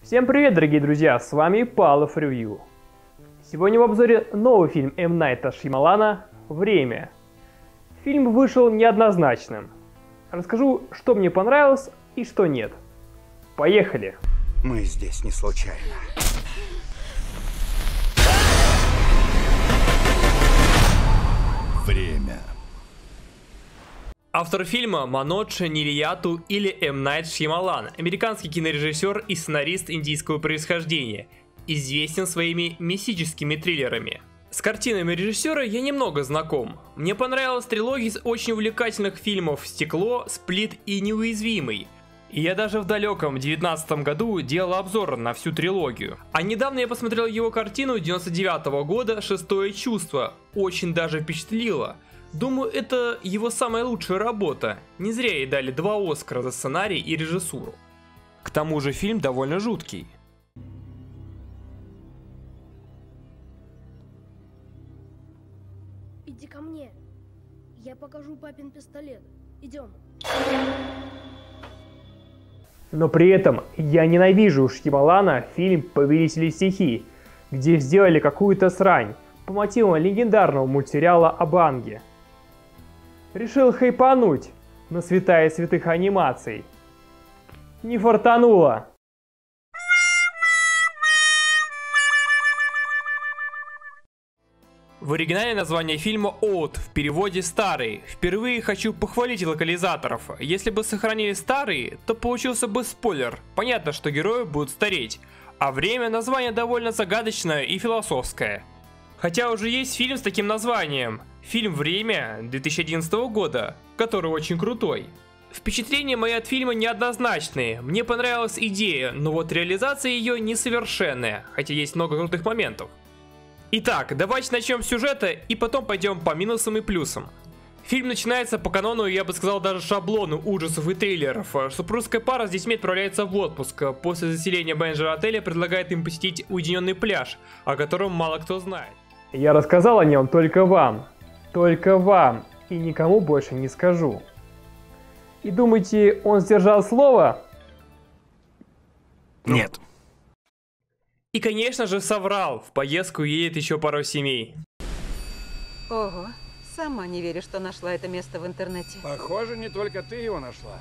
Всем привет, дорогие друзья, с вами Павлов Ревью. Сегодня в обзоре новый фильм М. Найта Шьямалана «Время». Фильм вышел неоднозначным. Расскажу, что мне понравилось и что нет. Поехали! Мы здесь не случайно. Время. Автор фильма Манодж Нилияту или М. Найт Шьямалан, американский кинорежиссер и сценарист индийского происхождения, известен своими мистическими триллерами. С картинами режиссера я немного знаком. Мне понравилась трилогия из очень увлекательных фильмов «Стекло», «Сплит» и «Неуязвимый». И я даже в далеком 2019 году делал обзор на всю трилогию. А недавно я посмотрел его картину 99 года «Шестое чувство». Очень даже впечатлило. Думаю, это его самая лучшая работа. Не зря ей дали 2 Оскара за сценарий и режиссуру. К тому же фильм довольно жуткий. Иди ко мне. Я покажу папин пистолет. Идем. Но при этом я ненавижу у Шьямалана фильм «Повелители стихий», где сделали какую-то срань по мотивам легендарного мультсериала об Аанге. Решил хайпануть на святая святых анимаций. Не фартануло. В оригинале название фильма «Old», в переводе «Старый». Впервые хочу похвалить локализаторов. Если бы сохранили «Старый», то получился бы спойлер. Понятно, что герои будут стареть. А время название довольно загадочное и философское. Хотя уже есть фильм с таким названием. Фильм «Время» 2011 года, который очень крутой. Впечатления мои от фильма неоднозначные. Мне понравилась идея, но вот реализация ее несовершенная, хотя есть много крутых моментов. Итак, давайте начнем с сюжета и потом пойдем по минусам и плюсам. Фильм начинается по канону, я бы сказал, даже шаблону ужасов и триллеров. Супружеская пара с детьми отправляется в отпуск. После заселения менеджера отеля предлагает им посетить уединенный пляж, о котором мало кто знает. Я рассказал о нем только вам, и никому больше не скажу. И думаете, он сдержал слово? Нет. И, конечно же, соврал. В поездку едет еще пару семей. Ого, сама не верю, что нашла это место в интернете. Похоже, не только ты его нашла.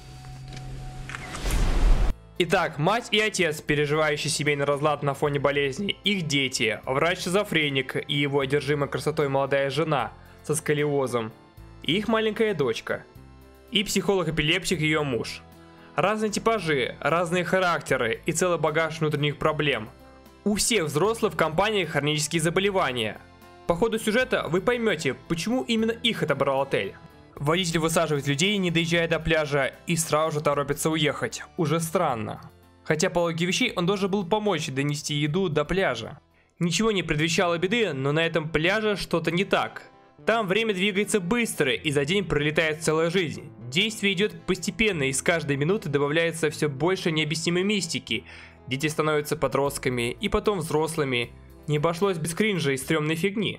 Итак, мать и отец, переживающие семейный разлад на фоне болезни, их дети, врач-шизофреник и его одержимая красотой молодая жена со сколиозом, и их маленькая дочка, и психолог-эпилептик ее муж. Разные типажи, разные характеры и целый багаж внутренних проблем. У всех взрослых в компании хронические заболевания. По ходу сюжета вы поймете, почему именно их отобрал отель. Водитель высаживает людей, не доезжая до пляжа, и сразу же торопится уехать. Уже странно. Хотя по логике вещей он должен был помочь донести еду до пляжа. Ничего не предвещало беды, но на этом пляже что-то не так. Там время двигается быстро, и за день пролетает целая жизнь. Действие идет постепенно, и с каждой минуты добавляется все больше необъяснимой мистики. Дети становятся подростками, и потом взрослыми. Не обошлось без кринжа и стрёмной фигни.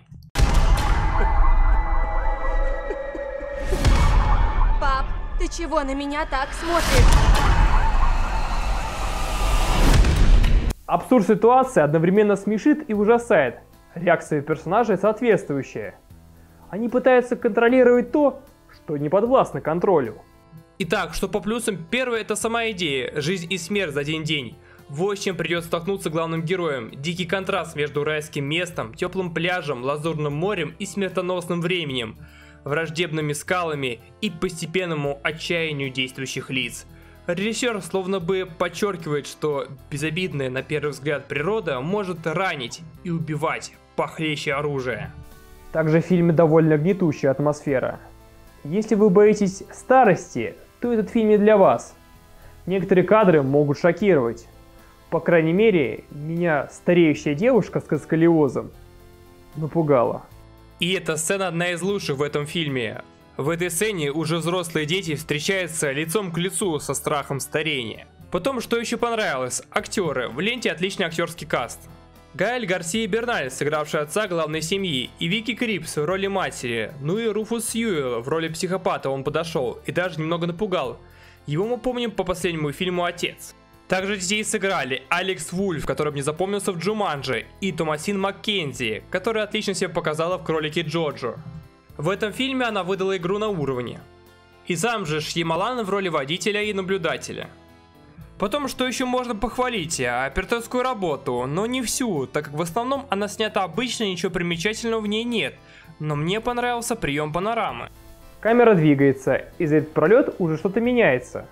Пап, ты чего на меня так смотришь? Абсурд ситуации одновременно смешит и ужасает. Реакция персонажей соответствующая. Они пытаются контролировать то, что не подвластно контролю. Итак, что по плюсам, первое это сама идея, жизнь и смерть за один день. Вот с чем придется столкнуться главным героем. Дикий контраст между райским местом, теплым пляжем, лазурным морем и смертоносным временем, враждебными скалами и постепенному отчаянию действующих лиц. Режиссер словно бы подчеркивает, что безобидная на первый взгляд природа может ранить и убивать похлеще оружия. Также в фильме довольно гнетущая атмосфера. Если вы боитесь старости, то этот фильм не для вас. Некоторые кадры могут шокировать. По крайней мере, меня стареющая девушка с сколиозом напугала. И эта сцена одна из лучших в этом фильме. В этой сцене уже взрослые дети встречаются лицом к лицу со страхом старения. Потом, что еще понравилось, актеры. В ленте отличный актерский каст. Гаэль Гарсия Берналь, сыгравший отца главной семьи, и Вики Крипс в роли матери, ну и Руфус Сьюэлл в роли психопата он подошел и даже немного напугал. Его мы помним по последнему фильму «Отец». Также детей сыграли Алекс Вульф, который мне запомнился в Джуманджи, и Томасин Маккензи, которая отлично себя показала в Кролике Джоджо. В этом фильме она выдала игру на уровне. И сам же Шьямалан в роли водителя и наблюдателя. Потом, что еще можно похвалить, операторскую работу, но не всю, так как в основном она снята обычно, ничего примечательного в ней нет, но мне понравился прием панорамы. Камера двигается, и за этот пролет уже что-то меняется.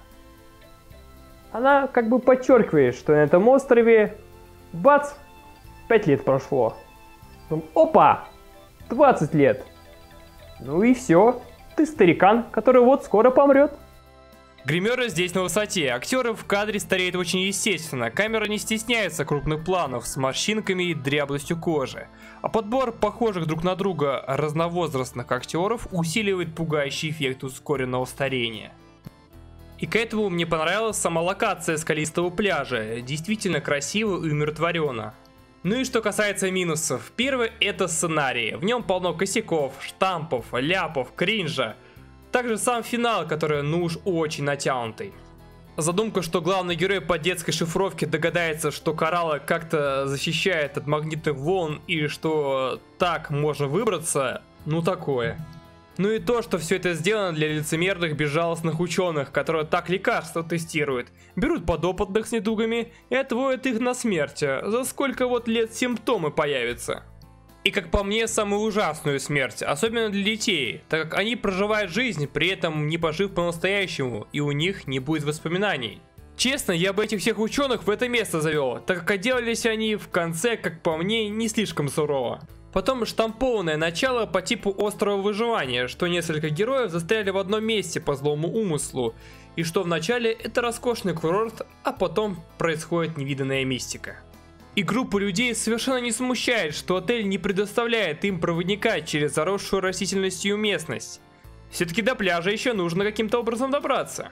Она как бы подчеркивает, что на этом острове, бац, 5 лет прошло. Потом, опа, 20 лет. Ну и все, ты старикан, который вот скоро помрет. Гримеры здесь на высоте, актеры в кадре стареют очень естественно, камера не стесняется крупных планов с морщинками и дряблостью кожи, а подбор похожих друг на друга разновозрастных актеров усиливает пугающий эффект ускоренного старения. И к этому мне понравилась сама локация скалистого пляжа, действительно красиво и умиротворенно. Ну и что касается минусов, первый это сценарий, в нем полно косяков, штампов, ляпов, кринжа. Также сам финал, который ну уж очень натянутый. Задумка, что главный герой по детской шифровке догадается, что кораллы как-то защищает от магнитных волн и что так можно выбраться, ну такое. Ну и то, что все это сделано для лицемерных безжалостных ученых, которые так лекарства тестируют, берут подопытных с недугами и отводят их на смерть, за сколько вот лет симптомы появятся. И как по мне, самую ужасную смерть, особенно для детей, так как они проживают жизнь, при этом не пожив по-настоящему, и у них не будет воспоминаний. Честно, я бы этих всех ученых в это место завел, так как отделались они в конце, как по мне, не слишком сурово. Потом штампованное начало по типу острого выживания, что несколько героев застряли в одном месте по злому умыслу, и что в начале это роскошный курорт, а потом происходит невиданная мистика. И группу людей совершенно не смущает, что отель не предоставляет им проводника через заросшую растительностью местность. Все-таки до пляжа еще нужно каким-то образом добраться.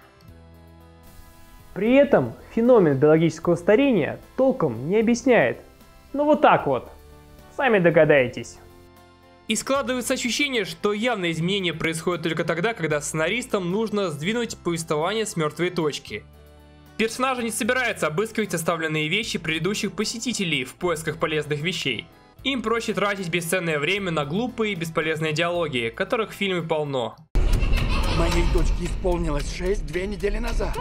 При этом феномен биологического старения толком не объясняет. Ну вот так вот. Сами догадаетесь. И складывается ощущение, что явное изменение происходит только тогда, когда сценаристам нужно сдвинуть повествование с мертвой точки. Персонажи не собираются обыскивать оставленные вещи предыдущих посетителей в поисках полезных вещей. Им проще тратить бесценное время на глупые и бесполезные диалоги, которых в фильме полно. Моей дочке исполнилось 6 2 недели назад.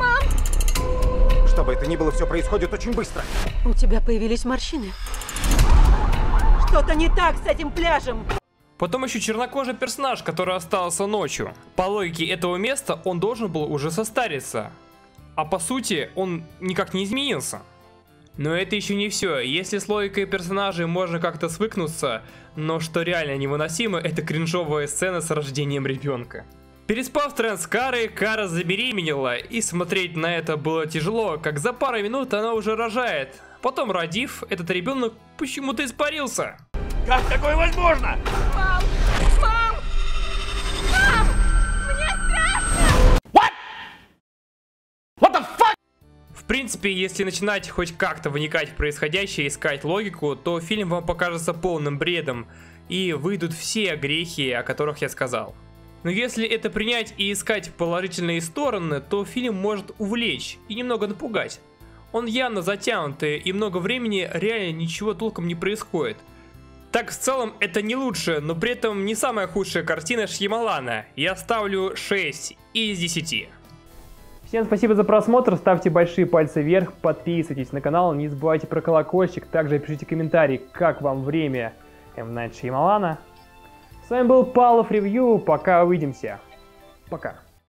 Что бы это ни было, все происходит очень быстро. У тебя появились морщины. Что-то не так с этим пляжем. Потом еще чернокожий персонаж, который остался ночью. По логике этого места он должен был уже состариться. А по сути, он никак не изменился. Но это еще не все. Если с логикой персонажей можно как-то свыкнуться, но что реально невыносимо, это кринжовая сцена с рождением ребенка. Переспав тренд с Карой, Кара забеременела, и смотреть на это было тяжело, как за пару минут она уже рожает. Потом, родив, этот ребенок почему-то испарился. Как такое возможно? Мам! Мам! Мам! Мне страшно! В принципе, если начинать хоть как-то вникать в происходящее и искать логику, то фильм вам покажется полным бредом, и выйдут все грехи, о которых я сказал. Но если это принять и искать положительные стороны, то фильм может увлечь и немного напугать. Он явно затянутый, и много времени реально ничего толком не происходит. Так, в целом, это не лучшая, но при этом не самая худшая картина Шьямалана. Я ставлю 6 из 10. Всем спасибо за просмотр, ставьте большие пальцы вверх, подписывайтесь на канал, не забывайте про колокольчик, также пишите комментарии, как вам время М. Найт Шьямалана. С вами был Павлов Ревью, пока увидимся. Пока.